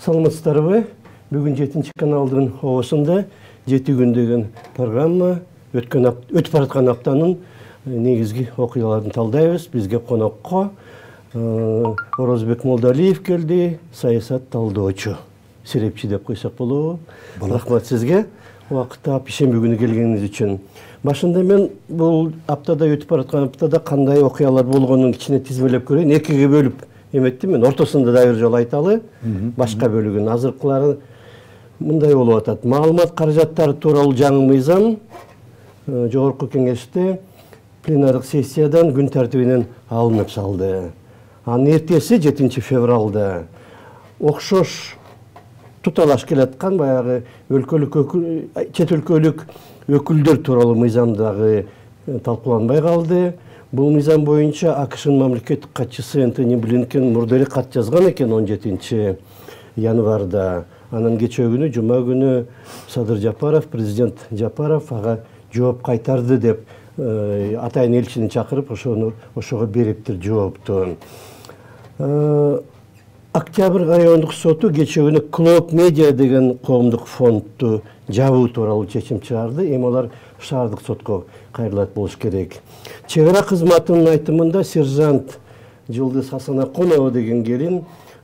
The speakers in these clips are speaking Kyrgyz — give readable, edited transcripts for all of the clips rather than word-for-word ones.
Саламатсыздарбы? Бүгін 7 каналдың оғысында 7 күн деген программа өтіп баратқан аптаның негізгі оқиғаларын талдаймыз. Бізге қонаққа Оразбек Молдалиев келді, саясат талдоочу. Серепчи деп қойсақ болу. Рахмат сізге. Уақытта пешенбі күні келгеніңіз үшін. Башында мен бұл аптада өтіп баратқан аптада қандай оқиғалар болғанын кішкене тізбелеп көрейін. Екіге бөліп еметтім мен. Ортасында да бір жол айталы. Башқа бөлігін азырқылары мындай болуп атат. Маалымат каражаттары тууралуу жаңы мыйзам жогорку кеңеште пленардык сессиядан күн тартибинен алынып салды. Анын эртеси 7 февралда окшош туталаш келаткан баягы чет өлкөлүк өкүлдөр тууралуу мыйзамдагы талкууланбай калды. Бул мыйзам боюнча АКШнын мамлекеттик катчысы Энтони Блинкен мурда эле кат жазган экен 17 январда. Анан кечээ күнү, жума күнү Садыр Жапаров, президент Жапаров ага жооп кайтарды деп атайын элчини чакырып, ошого бериптир жоопту. Октябрь райондук соту кечээ күнү Клоп Медиа деген коомдук фондду жабуу тууралуу чечим чыгарды. Эми алар шаардык сотко кайрылат болуш керек. Чек ара кызматынын айтымында сержант Жылдыз Хасанакунова деген келин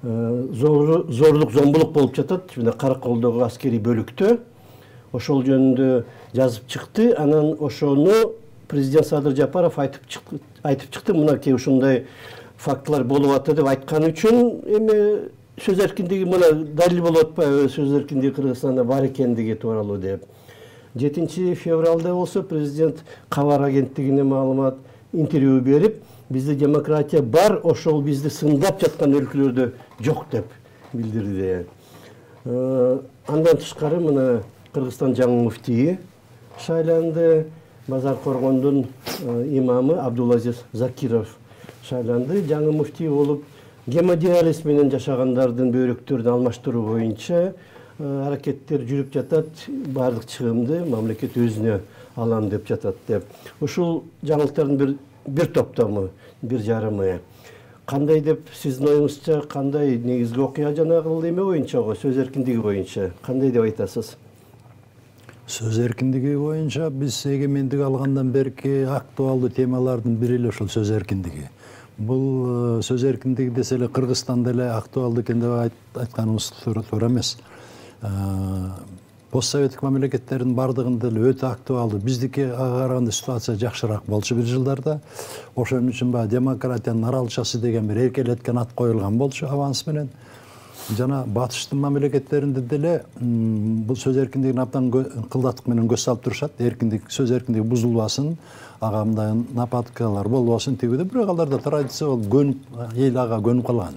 зорлук, зомбулук болуп жатат. Караколдогу аскери бөлүктө. Ошол жөнүндө жазып чыкты. Анан ошону президент Садыр Жапаров айтып чыкты. Мынакей ушундай фактылар болуп атты деп айткан үчүн эми сөз эркиндиги мына далил болуп атпайбы, сөз эркиндиги Кыргызстанда бар экендиги тууралуу деп. 7 февралда болсо президент Кабар агенттигине маалымат интервью берип, бизде демократия бар, ошол бизди сындап жаткан өлкөлөрдө жок деп билдирди. Андан тышкары мына Кыргызстан жаңы муфтийи шайланды. Базар Коргондун имамы Абдулазиз Закиров шайланды. Жаңы муфтий болуп, гемодиализ менен жашагандардын бөйрөктөрүн алмаштыруу боюнча аракеттер жүрүп жатат. Бардык чыгымды мамлекет өзүнө алам деп жатат деп. Ушул жаңылыктардын бир топтому, бир жарымы. Кандай деп сиздин оюңузча, кандай негизги окуя жанагы эме боюнча, сөз эркиндиги боюнча кандай деп айтасыз? Сөз эркиндиги боюнча биз эгемендик алгандан берки актуалдуу темалардын бири эле ушул сөз эркиндиги. Бул сөз эркиндиги десе эле Кыргызстанда эле актуалдуу экен деп айтканыбыз туура эмес. Постсоветтик мамлекеттердин бардыгында эле өтө актуалдуу. Биздики ага караганда ситуация жакшыраак болчу бир жылдарда. Ошон үчүн баягы демократиянын аралчасы деген бир эркелеткен ат коюлган болчу аванс менен. Жана батыштын мамлекеттеринде деле бул сөз эркиндигин абдан кылдаттык менен көз салып турушат. Эркиндик, сөз эркиндиги бузулбасын, ага мындай нападкалар болбосун тигиде. Бирок аларда традиция болуп, эл ага көнүп калган.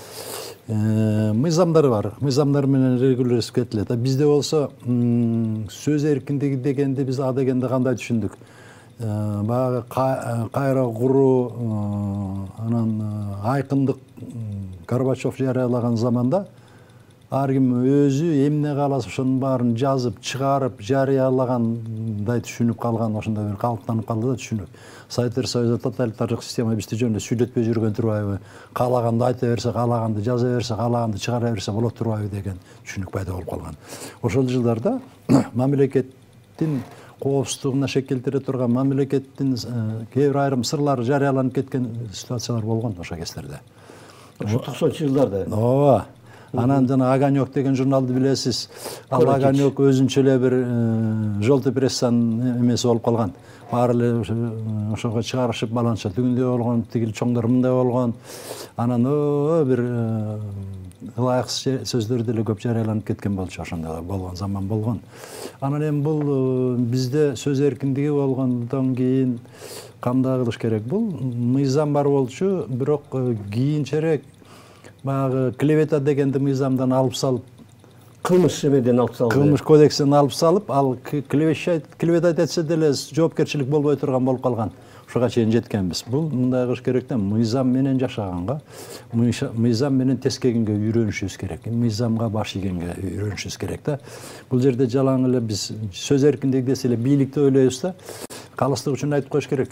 Мыйзамдар бар. Мыйзамдар менен регулировать этилет. Бизде болсо сөз эркиндиги дегенди биз а дегенди кандай түшүндүк? Баягы кайра куруу, анан айкындык Горбачев жарыялаган заманда ар ким өзү эмне кааласа ошонун баарын жазып, чыгарып, жарыялагандай түшүнүп калган, ошондой бир калыптанып калды да түшүнүк. Советтер Союзу тоталитардык система бизди жөнүндө сүйлөтпөй жүргөн турбайбы? Каалаганды айта берсе, каалаганды жаза берсе, каалаганды чыгара берсе болот турбайбы деген түшүнүк пайда болуп калган. Ошол жылдарда мамлекеттин коопсуздугуна шек келтире турган, мамлекеттин кээ бир айрым сырлары жарыяланып кеткен ситуациялар болгон ошол кездерде. Ошо 90-жылдарда. Ооба. Анан жана Огонёк деген журналды билесиз. Ал Огонёк өзүнчө эле бир желтый прессанын эмеси болуп калган. Баары эле ошого чыгарышып баланча түгүндөй болгон, тигил чоңдор мындай болгон. Анан бир ылайыксыз сөздөр деле көп жарыяланып кеткен болчу, ошондой болгон заман болгон. Анан эми бул бизде сөз эркиндиги болгондон кийин кандай кылыш керек? Бул мыйзам бар болчу, бирок кийинчерээк баягы клевета дегенди мыйзамдан алып салып, кылмыш эмеден алып салып, кылмыш кодексинен алып салып, ал клевета этсе деле жоопкерчилик болбой турган болуп калган. Ошого чейин жеткенбиз. Бул мындай кылыш керек да, мыйзам менен жашаганга, мыйзам менен тескегенге үйрөнүшүбүз керек. Мыйзамга баш ийгенге үйрөнүшүбүз керек да. Бул жерде жалаң эле биз сөз эркиндиги десе эле бийликти ойлойбуз да. Калыстык үчүн айтып коюш керек.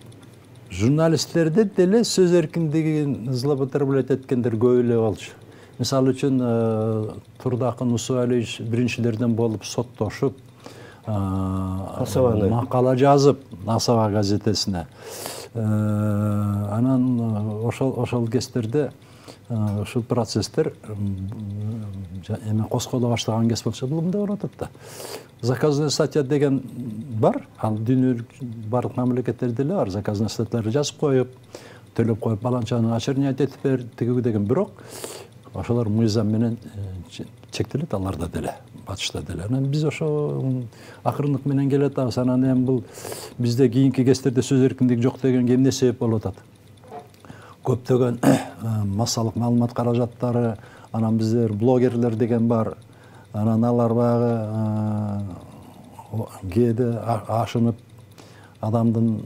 Журналисттерде деле сөз эркиндигин злоупотреблять эткендер көп эле болчу. Misal üчүн Турдакын Усуалевич биринчилерден болуп соттошуп, макала жазып Насаба газетесине. Анан ошол кездерде ушул процесстер эме коскола баштаган кез болчу, бул мындай болуп атат да. Заказная статья деген бар, ал дүйнөлүк барлык мамлекеттерде эле бар. Заказная статьяларды жазып коюп, төлөп коюп, баланчаны очернять этип бер, тиги деген. Бирок ошолор мыйзам менен чектелет, аларда деле, батышта деле. Анан биз ошо акырындык менен келатабыз. Анан эми бул бизде кийинки кездерде сөз эркиндиги жок дегенге эмне себеп болуп атат? Көптөгөн массалык маалымат каражаттары, анан биздер блогерлер деген бар. Анан алар баягы кээде ашынып адамдын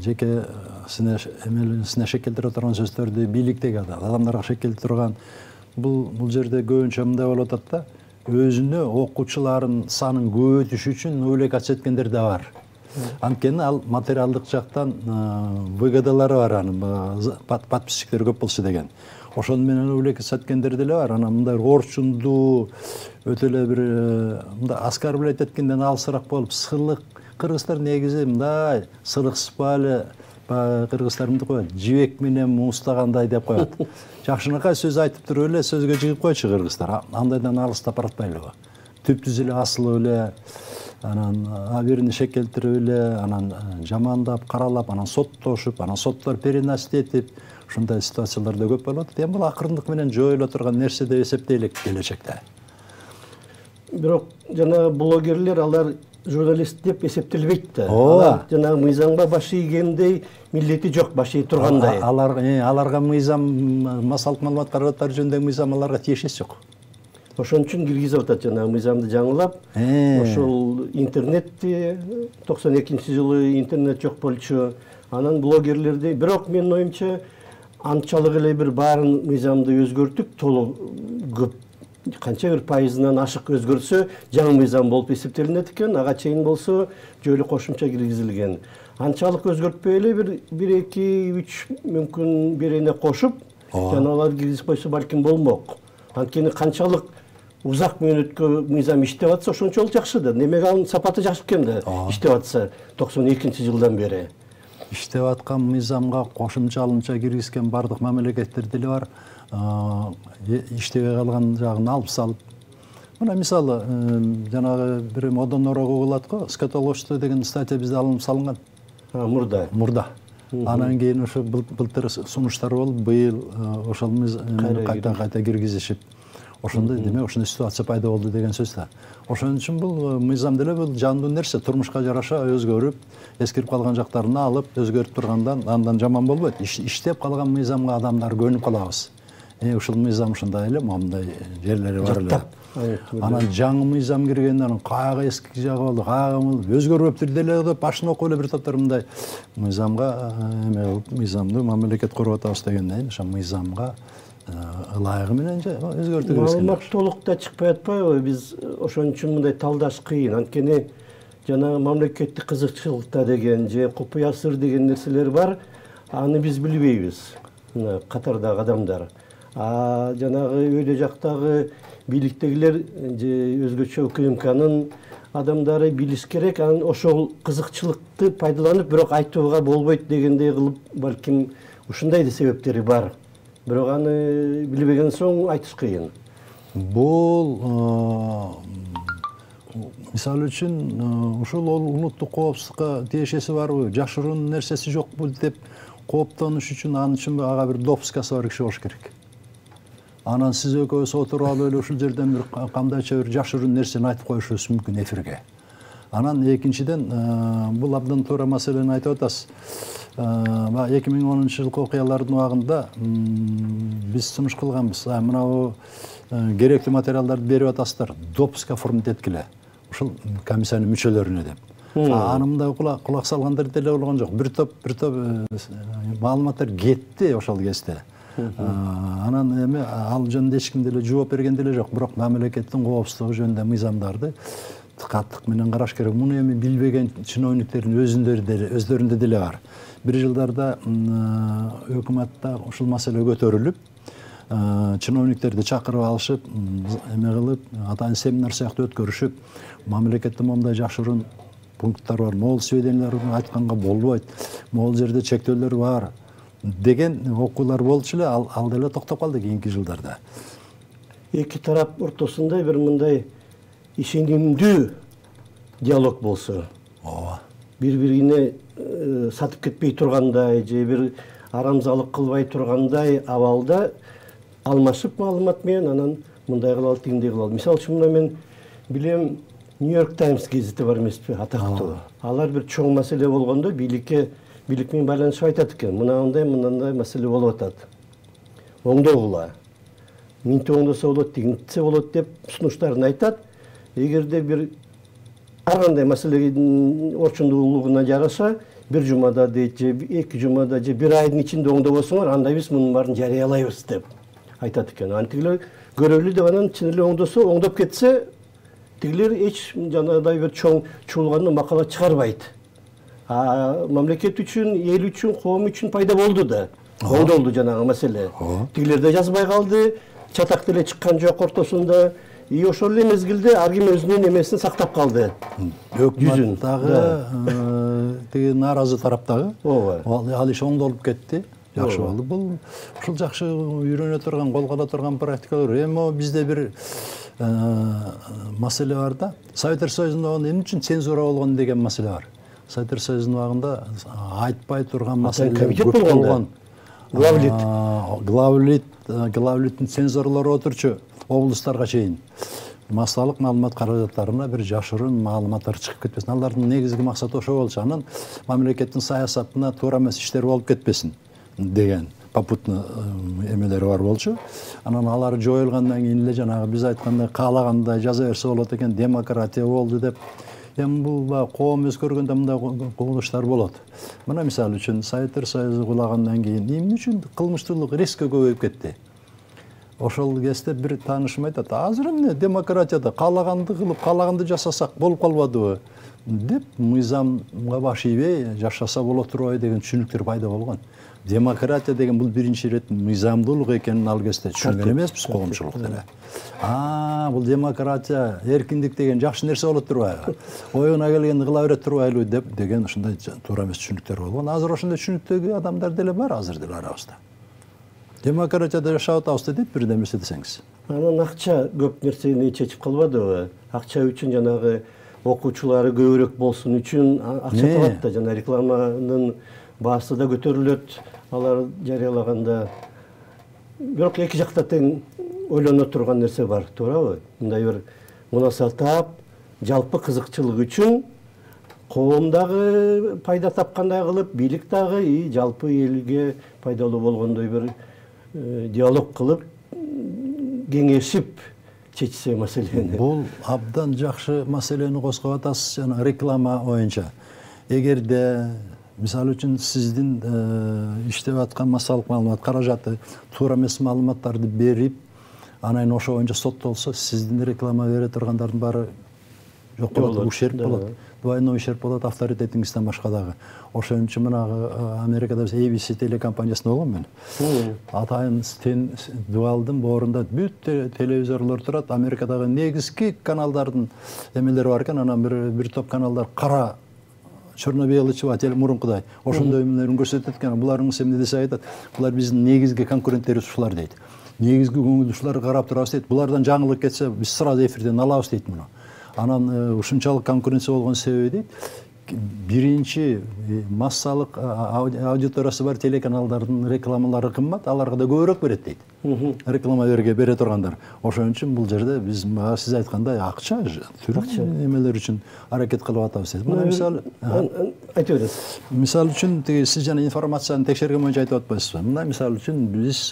жекесине шекелтире турган сөздөрдү бийликтеги адамдарга шекелтире турган бул жерде көбүнчө мындай болуп атат да, өзүнө окуучуларын санын көбөйтүш үчүн увлекаться эткендер да бар. Анткени ал материалдык жактан выгодалары бар, анын подписчиктери көп болсо деген. Ошону менен увлекаться эткендер деле бар. Анан мындай орчундуу өтө эле бир мындай оскорблять эткенден алысыраак болуп, сылык кыргыздар негизи мындай сылыксызбы, кыргыздар мындай коет, жибек менен муустагандай деп коет. Жакшынакай сөз айтып туруп эле сөзгө жыгып койчу кыргыздар. Андайдан алыстап баратпайлы. Түптүз эле асылып эле, анан биrini шекелтирип эле, анан жамандап, каралап, анан соттошуп, анан соттор переносить этип, ушундай ситуациялар да көп болуп атат. Эми бул акырындык менен жоюла турган нерсе деп эсептейлик келечекте. Бирок жана блогерлер алар журналист деп эсептелбейт да. Алар жана мыйзамга баш ийгендей милдети жок, баш ий тургандай. Аларга мыйзам, массалык маалымат каражаттары жөнүндөгү мыйзам аларга тиешеси жок. Ошон үчүн киргизип атат жана мыйзамды жаңылап. Ошол интернетти 92-жылы интернет жок болчу. Анан блогерлерди, бирок менин оюмча анчалык эле бир баарын мыйзамды өзгөртүп, толук көп канча бир пайызынан ашык өзгөрсө жаңы мыйзам болуп эсептелинет экен, ага чейин болсо жөн эле кошумча киргизилген. Анчалык өзгөртпөй эле бир 2-3 мүмкүн бирине кошуп, жана алар киргизип койсо балким болмок. Анткени канчалык узак мөөнөткө мыйзам иштеп атса ошончолук жакшы да. Демек анын сапаты жакшы экен да, иштеп атса 92-жылдан бери. Иштеп аткан мыйзамга кошумчалынча киргизген бардык мамлекеттер деле бар. Иштебей калган жагын алып салып. Мына мисалы, жанагы бир модонорог болот го, скотоложство деген статья бизде алынып салынган. Мурда. Анан кийин ошо былтыр сунуштар болуп, быйыл ошол кайта киргизишип. Ошондой демек ошондой ситуация пайда болду деген сөз да. Ошон үчүн бул мыйзам деле бул жандуу нерсе, турмушка жараша өзгөрүп, эскирип калган жактарын алып, өзгөрүп тургандан андан жаман болбойт. Иштеп калган мыйзамга адамдар көнүп калабыз. Ушул мыйзам ушундай эле, моундай жерлери бар эле. Анан жаңы мыйзам киргенден каяга эски жагы болду, каяга өзгөрүптүр деле деп башын окуп эле бир топтор мындай мыйзамга мыйзамды мамлекет коруп атабыз дегенден, ошо мыйзамга ылайыгы менен өзгөртүү керек. Маалымат толук да чыкпай атпайбы? Биз ошон үчүн мындай талдаш кыйын. Анткени жана мамлекеттик кызыкчылыкта деген же купуя сыр деген нерселер бар. Аны биз билбейбиз. Мына катардагы адамдар. Жанагы өйдө жактагы бийликтегилер же өзгөчө УКМКнын адамдары билиш керек. Анан ошол кызыкчылыкты пайдаланып, бирок айтууга болбойт дегендей кылып, балким ушундай да себептери бар. Бирок аны билбеген соң айтыш кыйын. Бул мисалы үчүн ушул улуттук коопсуздукка тиешеси барбы, жашыруун нерсеси жокпу деп кооптонуш үчүн анын үчүн ага бир допускасы бар киши болуш керек. Анан сиз экөөбүз отуруп алып эле ушул жерден бир кандайча бир жашыруун нерсени айтып коюшубуз мүмкүн эфирге. Анан экинчиден бул абдан туура маселени айтып атасыз. 2010-жылкы окуялардын убагында биз сунуш кылганбыз. Мына керектүү материалдарды берип атасыздар, допуск оформить эткиле. Ушул комиссиянын мүчөлөрүнө деп. Аны мындай кулак салгандар деле болгон жок. Бир топ маалыматтар кетти ошол кезде. Анан эми ал жөнүндө эч ким деле жооп берген деле жок. Бирок мамлекеттин коопсуздугу жөнүндө мыйзамдарды каттык менен караш керек. Муну эми билбеген чиновниктердин өздөрүндө деле бар. Бир жылдарда өкмөттө ушул маселе көтөрүлүп, чиновниктерди чакырып алышып, эме кылып, атайын семинар сыяктуу өткөрүшүп, мамлекетте момундай жашыруун пункттар бар, могул сведенияларын айтканга болбойт, могул жерде чектөөлөр бар деген окуулар болчу эле, ал деле токтоп калды кийинки жылдарда. Эки тарап ортосунда бир мындай ишенимдүү диалог болсо, Ооба. бири-бирине сатып кетпей тургандай же бир арамзалык кылбай тургандай абалда алмашып маалымат менен анан мындай кылалы, тигиндей кылалы. Мисалы үчүн мына мен билем, Нью-Йорк Таймс гезити бар эмеспи, атактуу. Алар бир чоң маселе болгондо бийлик менен байланышып айтат экен. Мындай маселе болуп атат. Оңдогула. Минти оңдосо болот, тигинтсе болот деп сунуштарын айтат. Эгерде бир ар кандай маселенин орчундуулугуна жараша, бир жумада дейт же 2 жумада же 1 айдын ичинде оңдобосуңар, анда биз мунун баарын жарыялайбыз деп айтат экен. Антигилер көрөлү деп анан чын эле оңдосо, оңдоп кетсе, тигилер эч жанагыдай бир чоң чуулганды макала чыгарбайт. Мамлекет үчүн, эл үчүн, коом үчүн пайда болду да. Оңдолду жанагы маселе. Тигилер да жазбай калды, чатак деле чыккан жок ортосунда. И ошол эле мезгилде ар ким өзүнүн эмесин сактап калды. Өкмөт дагы тиги нааразы тараптагы. Ал иш оңдолуп кетти. Жакшы болду. Бул ушул жакшы үйрөнө турган, колго ала турган практикалар. Эми бизде бир маселе бар да. Советтер Союзунда эмне үчүн цензура болгон деген маселе бар. Советтер Союзунун убагында айтпай турган маселелер көп болгон. Главлиттин цензорлору отурчу облустарга чейин. Массалык маалымат каражаттарына бир жашыруун маалыматтар чыгып кетпесин. Алардын негизги максаты ошо болчу. Анан мамлекеттин саясатына туура эмес иштер болуп кетпесин деген попутно эмелери бар болчу. Анан алар жоюлгандан кийин эле жанагы биз айткандай каалагандай жаза берсе болот экен, демократия болду деп. Эми бул коом өзгөргөндө мындай кубулуштар болот. Мына мисалы үчүн Советтер Союзу кулагандан кийин эмне үчүн кылмыштуулук резко көбөйүп кетти? Ошол кезде бир таанышым айтат, азыр эмне демократияда каалаганды кылып, каалаганды жасасак болуп калбадыбы деп, мыйзамга баш ийбей жашаса боло турбайбы деген түшүнүктөр пайда болгон. Демократия деген бул биринчи ирет мыйзамдуулук экенин ал кезде түшүнгөн эмеспиз коомчулук деле. Бул демократия, эркиндик деген жакшы нерсе болот турбайбы? Оюна келгенди кыла берет турбайлы деген ушундай туура эмес түшүнүктөр болгон. Азыр ошондой түшүнүктөгү адамдар деле бар азыр деле арабызда. Демократияда жашап атабыз дейт бирдемесе десеңиз. Анан акча көп нерсени чечип калбадыбы? Акча үчүн жанагы окуучулары көбүрөөк болсун үчүн акча талат да, жана рекламанын баасы да көтөрүлөт. Алар жарыялаганда. Бирок эки жакта тең ойлоно турган нерсе бар, туурабы? Мындай бир мунасат таап, жалпы кызыкчылык үчүн коом дагы пайда тапкандай кылып, бийлик дагы жалпы элге пайдалуу болгондой бир диалог кылып, кеңешип чечсе маселени. Бул абдан жакшы маселени козгоп атасыз, жана реклама боюнча. Эгерде мисалы үчүн сиздин иштеп аткан массалык маалымат каражаты туура эмес маалыматтарды берип, анан ошо боюнча соттолсо, сиздин реклама бере тургандардын баары жок болот, ушерп болот. Двойной ущерб болот авторитетиңизден башка дагы. Ошон үчүн мына Америкада ABC телекомпаниясында болгом мен. Атайын дуалдын боорунда бүт телевизорлор турат. Америкадагы негизги каналдардын эмелери бар экен, анан бир топ каналдар кара черно-белый мурункудай. Ошондой эмелерин көрсөтөт экен. Булардын эмне десе айтат. Булар биздин негизги конкуренттерибиз ушулар дейт. Негизги көңүл ушуларга карап турабыз дейт. Булардан жаңылык кетсе биз сразу эфирден алабыз дейт муну. Анан ушунчалык конкуренция болгон себеби дейт, биринчи массалык аудиториясы бар телеканалдардын рекламалары кымбат, аларга да көбүрөөк берет дейт. Реклама бере тургандар. Ошон үчүн бул жерде биз сиз айткандай акча эмелер үчүн аракет кылып атабыз дейт. Мына мисалы айтып бересиз. Мисалы үчүн сиз жана информацияны текшерген боюнча айтып атпайсызбы? Мына мисалы үчүн биз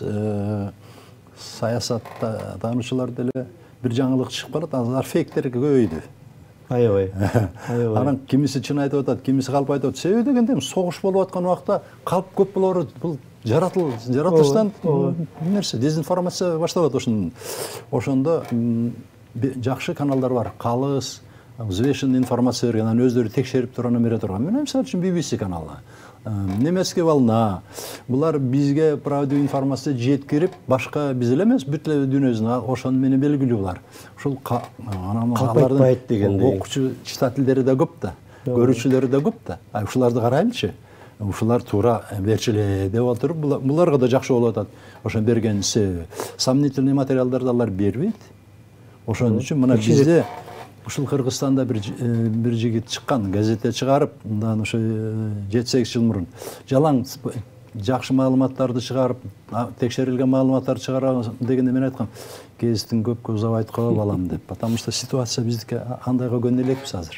саясатта таануучулар деле бир жаңылык чыгып калат, алар фейктер көбөйдү. Аябай. Анан кимиси чын айтып атат, кимиси калп айтып атат. Себеби дегенде согуш болуп аткан убакта калп көп болору бул жаратылыштан нерсе, дезинформация башталат ошондо жакшы каналдар бар. Калыс, взвешенный информация берген, анан өздөрү текшерип туруп бере турган. Мына мисалы үчүн BBC каналы, немецкий волна, булар бизге правдивый информация жеткирип, башка биз эле эмес, бүт эле дүйнөсүн ошону менен белгилүү булар. Ушул алардын дегендей окуучу читательдери да көп да, көрүүчүлөрү да көп да. Ушуларды карайлычы. Ушулар туура берчиле деп отуруп, буларга да жакшы болуп атат. Ошо берген себеби. Сомнительный материалдарды алар бербейт. Ошон үчүн мына бизде ушул Кыргызстанда бир жигит чыккан, газетте чыгарып, мындан ошо 7-8 жыл мурун жалаң жакшы маалыматтарды чыгарып, текшерилген маалыматтарды чыгарам дегенде мен айткам, кезиктин көпкө узабайт го балам деп. Потому что ситуация биздики андайга көнө элекпиз азыр.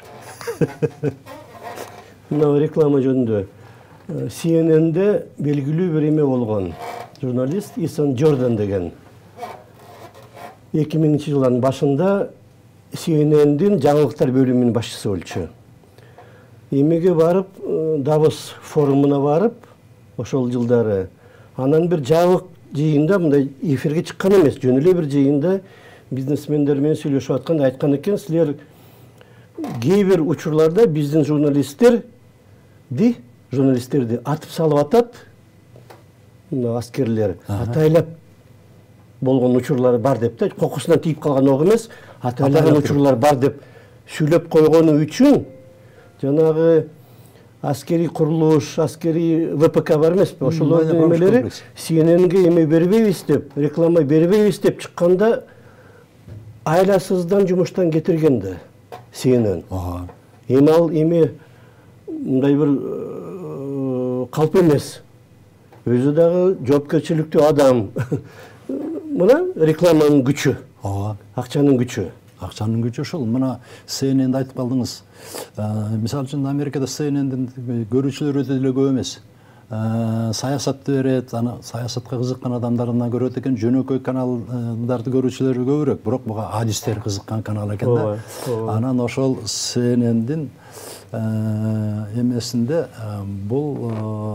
Мына реклама жөнүндө CNN-де белгилүү бир эме болгон. Журналист Исон Джордан деген 2000-жылдын башында CNN-дин жаңылыктар бөлүмүнүн башчысы болчу. Эмеге барып, Давос форумуна барып, ошол жылдары анан бир жабык жыйында, мындай эфирге чыккан эмес, жөн эле бир жыйында бизнесмендер менен сүйлөшүп атканда айткан экен, силер кээ бир учурларда биздин журналисттерди атып салып атат, аскерлер атайлап болгон учурлар бар деп да, кокусунан тийип калган ок эмес, атайлаган учурлар бар деп сүйлөп койгону үчүн жанагы аскери курулуш, аскери ВПК бар эмеспи, ошолордун эмелери CNN-ге эме бербейбиз деп, реклама бербейбиз деп чыкканда айласыздан жумуштан кетирген да CNN. Эми ал эми мындай бир калп эмес. Өзү дагы жоопкерчиликтүү адам. Мына рекламанын күчү. Акчанын күчү. Акчанын күчү ошол. Мына CNN-де айтып калдыңыз. Мисалы үчүн Америкада CNN-дин көрүүчүлөр өтө эле көп эмес. Саясатты берет, аны саясатка кызыккан адамдарына көрөт экен, жөнөкөй каналдарды көрүүчүлөр көбүрөөк, бирок буга адистер кызыккан канал экен да. Анан ошол CNN-дин эмесинде бул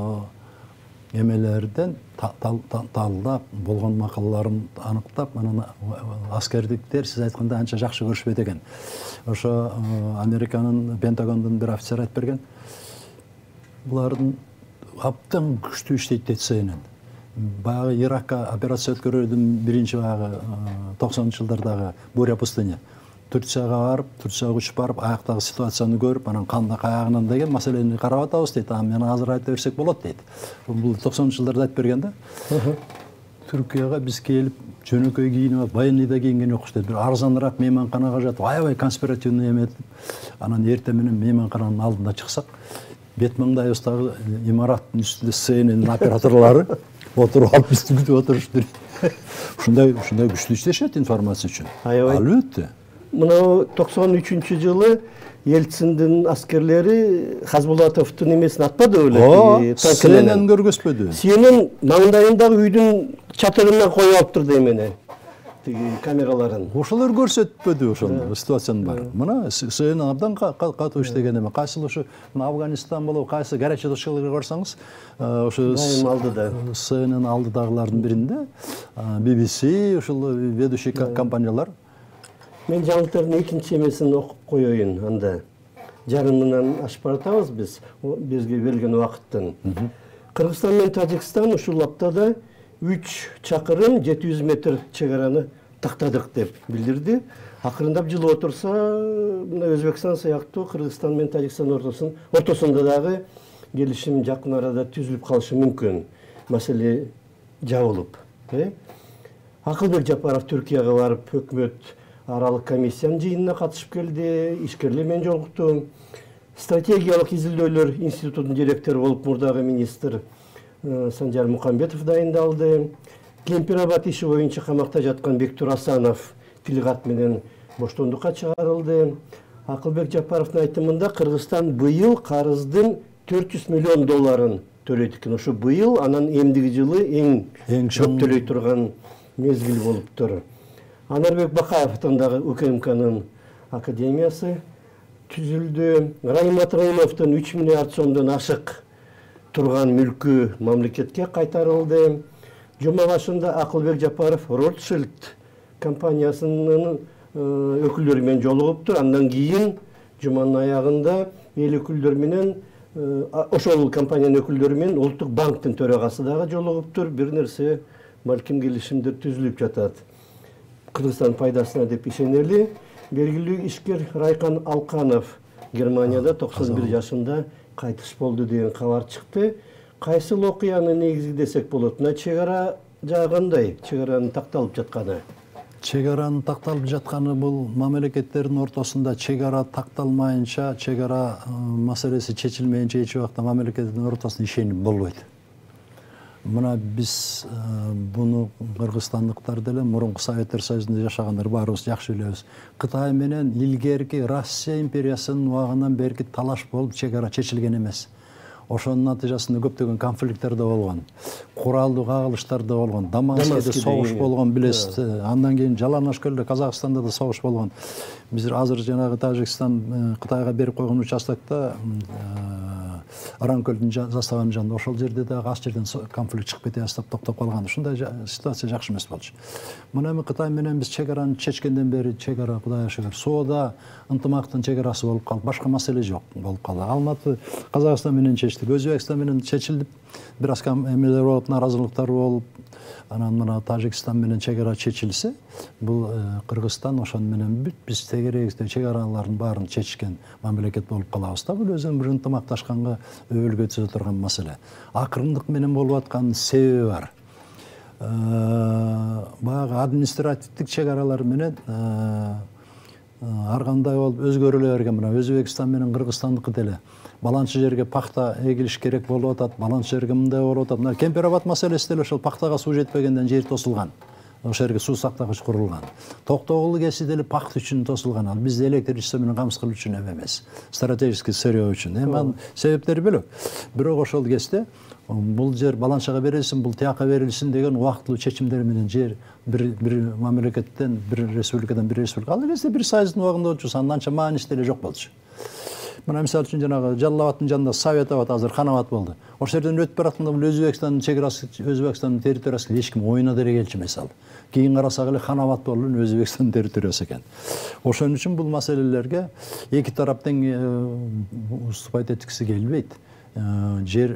эмелерден талдап болгон макалаларын аныктап, анан аскердиктер сиз айткандай анча жакшы көрүшпөйт экен. Ошо Американын Пентагондун бир офицери айтып берген. Булардын абдан күчтүү иштейт дейт CNN. Баягы Иракка операция өткөрүүдүн биринчи баягы 90-жылдардагы буря пустыня. Турцияга барып, Турцияга учуп барып, аяктагы ситуацияны көрүп, анан кандай каягынан деген маселени карап атабыз дейт. Мен азыр айта берсек болот дейт. Бул 90-жылдарда айтып берген да. Түркияга биз келип, жөнөкөй кийинип, военныйда кийинген окуш дейт. Бир арзаныраак мейманканага жатып, аябай конспиративный эме этип, анан эртең менен мейманкананын алдына чыксак, бет маңдайыбыздагы имараттын үстүндө CNN операторлору отуруп алып бизди күтүп отуруштур. Ушундай күчтүү иштешет информация үчүн. Албетте. Мына 93-жылы Ельциндин аскерлери Хазбулатовдун эмесин атпады беле? CNN көргөзбөдү. CNN маңдайындагы үйдүн чатырына коюп алыптыр эмени. Тиги камераларын. Ошолор көрсөтпөдү ошол ситуациянын баары. Мына CNN абдан катуу иштеген эме. Кайсыл ошо Афганистан болуп, кайсы горячий точкаларга барсаңыз, ошо CNN алдыдагылардын биринде BBC, ошол ведущий компаниялар. Мен жаңылыктардын экинчи эмесин окуп коеюн анда. Жарымынан ашып баратабыз биз, бизге берилген убакыттан. Кыргызстан менен Тажикстан ушул аптада 3 чакырым 700 метр чегараны тактадык деп билдирди. Акырындап жылып отурса, мына Өзбекстан сыяктуу Кыргызстан менен Тажикстан ортосунда дагы келишим жакын арада түзүлүп калышы мүмкүн. Маселе жабылып. Акылбек Жапаров Түркияга барып, өкмөт аралык комиссиянын жыйынына катышып келди, ишкерлер менен жолукту. Стратегиялык изилдөөлөр институтунун директору болуп мурдагы министр Санжар Мукамбетов дайындалды. Кемпирабад иши боюнча камакта жаткан Бектур Асанов тилгат менен боштондукка чыгарылды. Акылбек Жапаровдун айтымында Кыргызстан быйыл карыздын 400 миллион долларын төлөйт экен. Ошо быйыл, анан эмдиги жылы эң көп төлөй турган мезгил болуптур. Анарбек Бакаев атындагы УКМКнын академиясы түзүлдү. Раймат Раймовдун 3 миллиард сомдон ашык турган мүлкү мамлекетке кайтарылды. Жума башында Акылбек Жапаров Rothschild компаниясынын өкүлдөрү менен жолугуптур. Андан кийин жуманын аягында эл өкүлдөрү менен ошол компаниянын өкүлдөрү менен Улуттук банктын төрагасы дагы жолугуптур. Бир нерсе балким келишимдер түзүлүп жатат. Кыргызстан пайдасына деп ишенели. Белгилүү ишкер Райкан Алканов Германияда 91 жашында кайтыш болду деген кабар чыкты. Кайсыл окуяны негизи десек болот? Мына чек ара жагандай, чек аранын такталып жатканы. Чек аранын такталып жатканы бул мамлекеттердин ортосунда чек ара такталмайынча, чек ара маселеси чечилмейинче эч убакта мамлекеттердин ортосунда ишеним болбойт. Мына биз буну кыргызстандыктар деле мурунку Советтер Союзунда жашагандар баарыбыз жакшы билебиз. Кытай менен илгерки Россия империясынын убагынан берки талаш болуп чек ара чечилген эмес. Ошонун натыйжасында көптөгөн конфликттер да болгон, куралдуу кагылыштар да болгон, Дамаскеде согуш болгон билесиз. Андан кийин Жалаңаш көлдө Казакстанда да согуш болгон. Биз азыр жанагы Тажикстан Кытайга берип койгон участокто Аранкөлдүн заставанын жанында ошол жерде дагы аз жерден конфликт чыгып кете баштап токтоп калган. Ушундай ситуация жакшы эмес болчу. Мына эми Кытай менен биз чек араны чечкенден бери чек ара Кудайга шүгүр соода ынтымактын чек арасы болуп калды. Башка маселе жок болуп калды. Алматы Казакстан менен чечтик, Өзбекстан менен чечилди. Бир аз эмелер болуп, наразылыктар болуп, анан мына Тажикстан менен чек ара чечилсе, бул Кыргызстан ошон менен бүт биз тегерегиздей чек аралардын баарын чечкен мамлекет болуп калабыз да. Бул өзүнүн бир ынтымакташканга өбөлгө түзө турган маселе. Акырындык менен болуп аткан себеби бар. Баягы административдик чек аралар менен ар кандай болуп өзгөрүлө берген. Мына Өзбекстан менен Кыргызстандыкы деле баланчы жерге пахта эгилиш керек болуп атат, баланчы жерге мындай болуп атат. Мына Кемпирабад маселеси деле ошол пахтага суу жетпегенден жер тосулган. Ошол жерге суу сактагыч курулган. Токтогул кеси деле пахта үчүн тосулган. Ал бизде электр система менен камсыз кылуу үчүн эмес. Стратегический сырье үчүн. Эми анын себептери бөлөк. Бирок ошол кезде бул жер баланчага берилсин, бул тияка берилсин деген убактылуу чечимдер менен жер бир мамлекеттен, бир республикадан бир республика. Ал кезде бир союздун убагында болчу, андан анча мааниси деле жок болчу. Мына мисалы үчүн жанагы Жалал абадтын жанында Совет абад, азыр Хан абад болду. Ошол жерден өтүп баратканда бул Өзбекстандын чек арасы, Өзбекстандын территориясы эч ким оюна деле келчү эмес ал. Кийин карасак эле Хан абад болду, Өзбекстандын территориясы экен. Ошон үчүн бул маселелерге эки тарап тең уступать эткиси келбейт. Жер,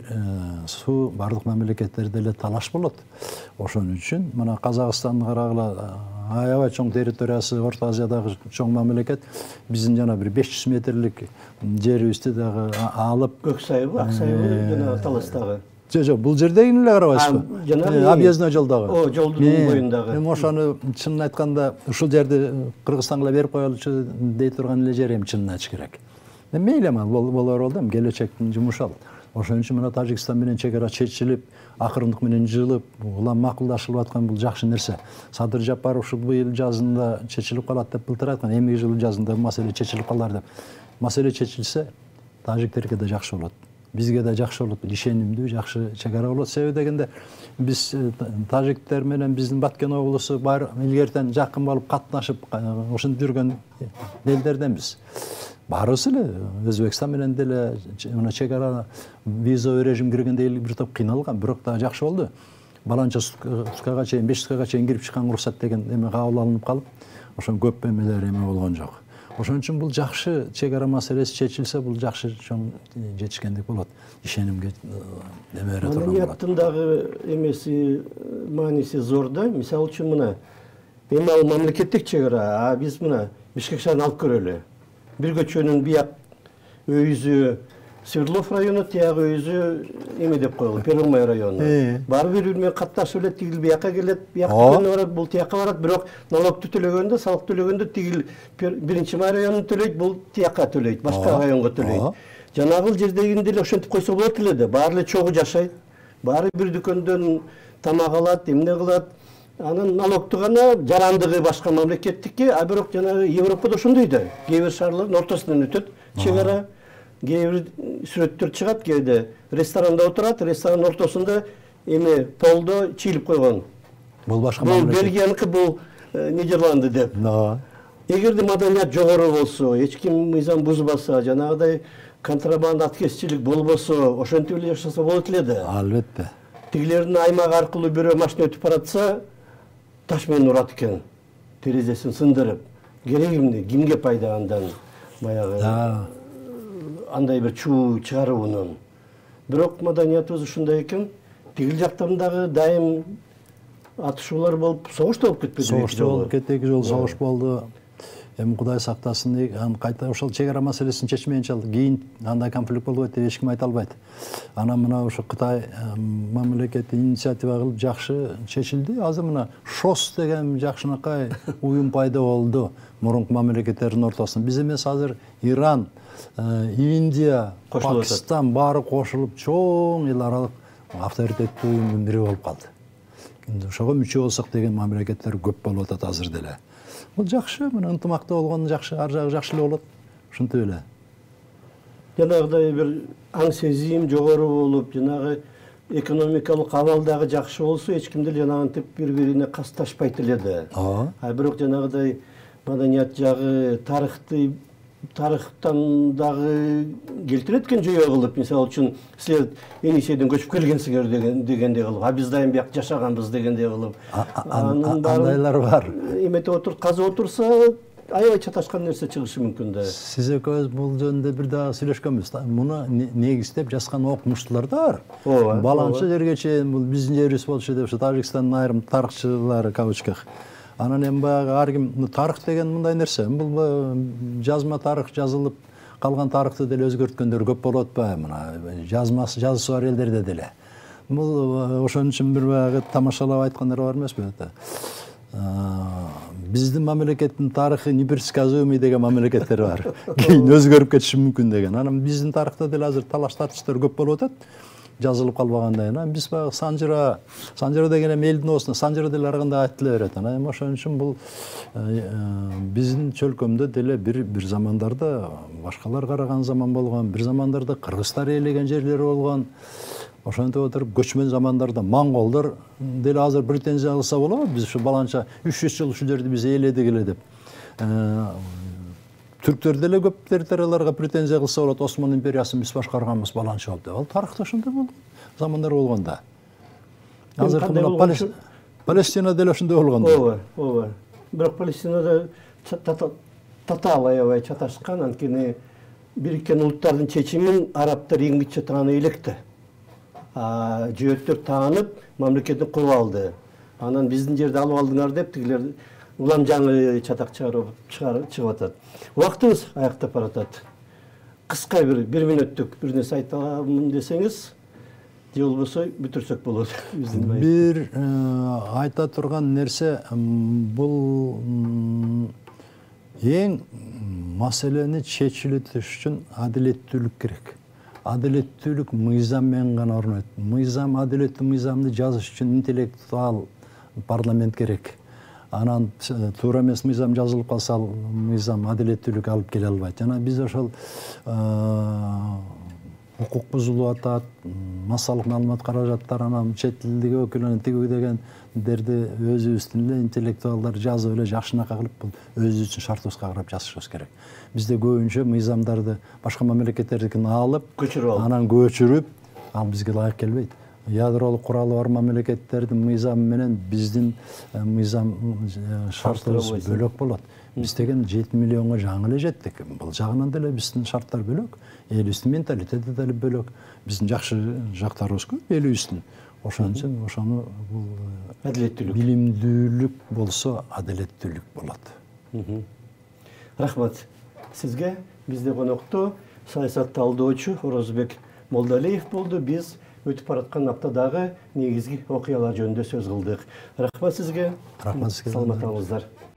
суу бардык мамлекеттерде эле талаш болот. Ошон үчүн мына Казакстанды карагыла, аябай чоң территориясы, Орто Азиядагы чоң мамлекет, биздин жана бир 500 метрлик жерибизди дагы алып, Көк сайыбы, Ак сайыбы жана таластагы. Жок, бул жердегини эле карабайсызбы? Объездной жолдогу. О, жолдун боюндагы. Эми ошону чынын айтканда ушул жерди Кыргызстанга берип коелучу дей турган эле жер эми чынын айтыш керек. Мейли эми болор болду, эми келечектин жумушу ал. Ошон үчүн мына Тажикстан менен чек ара чечилип, акырындык менен жылып, улам макулдашылып аткан бул жакшы нерсе. Садыр Жапаров ушул быйыл жазында чечилип калат деп былтыр айткан, эмки жылы жазында маселе чечилип калар деп. Маселе чечилсе, тажиктерге да жакшы болот. Бизге да жакшы болот, ишенимдүү, жакшы чек ара болот. Себеби дегенде биз тажиктер менен биздин Баткен облусу бар илгертен жакын болуп катнашып, ошентип жүргөн элдерденбиз. Баарыбыз эле Өзбекстан менен деле мына чек ара визовый режим киргенде бир топ кыйналган, бирок да жакшы болду. Баланча суткага чейин, 5 суткага чейин кирип чыккан уруксат деген эме кабыл алынып калып, ошон көп эмелер эме болгон жок. Ошон үчүн бул жакшы чек ара маселеси чечилсе, бул жакшы чоң жетишкендик болот. Ишенимге эме бере турган болот. Мамлекеттин дагы эмеси, мааниси зор да. Мисалы үчүн мына эми ал мамлекеттик чек ара, а биз мына Бишкек шаарын алып көрөлү. Бир көчөнүн бияк өйүзү Свердлов району, тияк өйүзү эме деп коелу, Первомай району. Баары бири менен катташып эле, тигил бияка келет, бияктан барат, бул тияка барат, бирок налогду төлөгөндө, салык төлөгөндө тигил биринчи май районун төлөйт, бул тияка төлөйт, башка районго төлөйт. Жанагыл жердегини деле ошентип койсо болот эле да, баары эле чогуу жашайт. Баары бир дүкөндөн тамак алат, эмне кылат. Анын налогду гана жарандыгы башка мамлекеттики, а бирок жанагы Европада ошондой да. Кээ бир шаарлардын ортосунан өтөт чек ара. Кээ бир сүрөттөр чыгат, кээде ресторанда отурат, ресторанын ортосунда эме полдо чийилип койгон. Бул башка мамлекет. Бул Бельгияныкы, бул Нидерланды деп. Эгерде маданият жогору болсо, эч ким мыйзам бузбаса, жанагыдай контрабанда аткезчилик болбосо, ошентип эле жашаса болот эле да. Албетте. Тигилердин аймак аркылуу бирөө машина өтүп баратса, таш менен урат экен, терезесин сындырып. Кереги эмне, кимге пайда андан? баягы андай бир чуу чыгарууунун. Бирок маданиятыбыз ушундай экен, тигил жактан дагы дайым атышуулар болуп, согуш да болуп кетпеди. Согуш болуп кетти, 2 жол согуш болду. Эми Кудай сактасын дейик, кайта ошол чек ара маселесин чечмейинче кийин андай конфликт болбойт деп эч ким айта албайт. Анан мына ошо Кытай мамлекети инициатива кылып жакшы чечилди. Азыр мына ШОС деген жакшынакай уюм пайда болду мурунку мамлекеттердин ортосунда. Биз эмес азыр Иран, Индия, Пакистан баары кошулуп чоң эл аралык авторитеттүү уюмдун бири болуп калды. Ошого мүчө болсок деген мамлекеттер көп болуп атат азыр деле. Бул жакшы, мына ынтымактуу болгон жакшы, ар жагы жакшы эле болот. Ушинтип эле. Жанагыдай бир аң сезим жогору болуп, жанагы экономикалык абал дагы жакшы болсо, эч ким деле жанагынтип бири-бирине касташпайт эле да. Бирок жанагыдай маданият жагы, тарыхтан дагы келтирет экен жөө кылып, мисалы үчүн силер Енисейден көчүп келгенсиңер дегендей кылып, биз дайым бияк жашаганбыз дегендей кылып. Андайлар бар. Эметип казып отурса, аябай чаташкан нерсе чыгышы мүмкүн да. Сиз экөөбүз бул жөнүндө бир дагы сүйлөшкөнбүз. Муну негиздеп жазган окумуштуулар да бар. Баланча жерге чейин бул биздин жерибиз болчу деп, Тажикстандын айрым тарыхчылары кавычках. Анан эми баягы ар ким тарых деген мындай нерсе. Бул жазма тарых жазылып калган тарыхты деле өзгөрткөндөр көп болуп атпайбы? Мына жазысы бар элдерде деле. Бул ошон үчүн бир баягы тамашалап айткандар бар эмеспи? Биздин мамлекеттин тарыхы непредсказуемый деген мамлекеттер бар. Кийин өзгөрүп кетиши мүмкүн деген. Анан биздин тарыхта деле азыр талаш тартыштар көп болуп атат. Жазылып калбагандай. Биз баягы Санжыра деген эми элдин оосуна Санжыра деле ар кандай айтыла берет. Анан ошон үчүн бул биздин чөлкөмдө деле бир замандарда башкалар караган заман болгон, бир замандарда кыргыздар ээлеген жерлери болгон. Ошентип отуруп көчмөн замандарда монголдор деле азыр претензия кылса болобу? Биз ушу баланча 300 жыл ушул жерди биз ээледик эле деп. Түрктөр деле көп территорияларга претензия кылса болот, Осман империясын биз башкарганбыз баланча болуп деп. Ал тарыхта ошондой болду. Замандар болгондо. Азыр Палестина деле ошондой болгондо. Ооба. Бирок Палестинада татаал аябай чаташкан, анткени Бириккен Улуттардын чечимин арабтар эңгиче тааный электи. Жөөттөр таанып, мамлекетти куруп алды. Анан биздин жерди алып алдыңар деп тигилер улам жаңы чатак чыгып атат. Убактыбыз аяктап баратат. Кыска бир мүнөттүк бир нерсе айтамын десеңиз, же болбосо бүтүрсөк болот. Бир айта турган нерсе бул эң маселени чечилиш үчүн адилеттүүлүк керек. Адилеттүүлүк мыйзам менен гана орнойт. Мыйзам, адилеттүү мыйзамды жазыш үчүн интеллектуал парламент керек. Анан туура эмес мыйзам жазылып калса, мыйзам адилеттүүлүк алып келе албайт. Жана биз ошол укук бузулуп атат, массалык маалымат каражаттар, анан чет тилдеги өкүлүнүн тиги дегендерди өзүбүздүн эле интеллектуалдар жазып эле жакшынакай кылып бул өзүбүз үчүн шартыбызга карап жазышыбыз керек. Бизде көбүнчө мыйзамдарды башка мамлекеттердикин алып, анан көчүрүп, ал бизге ылайык келбейт. Ядролук куралы бар мамлекеттердин мыйзамы менен биздин мыйзам шартыбыз бөлөк болот. Биз деген 7 миллионго жаңы эле жеттик. Бул жагынан деле биздин шарттар бөлөк, элибиздин менталитети деле бөлөк. Биздин жакшы жактарыбыз көп элибиздин. Ошон үчүн ошону бул адилеттүүлүк, билимдүүлүк болсо адилеттүүлүк болот. Рахмат сизге. Бизде конокту саясат талдоочу Орозбек Молдалиев болду. Биз өтүп бараткан аптадагы негизги окуялар жөнүндө сөз кылдык. Рахмат сизге. Рахмат сизге. Саламат болуңуздар.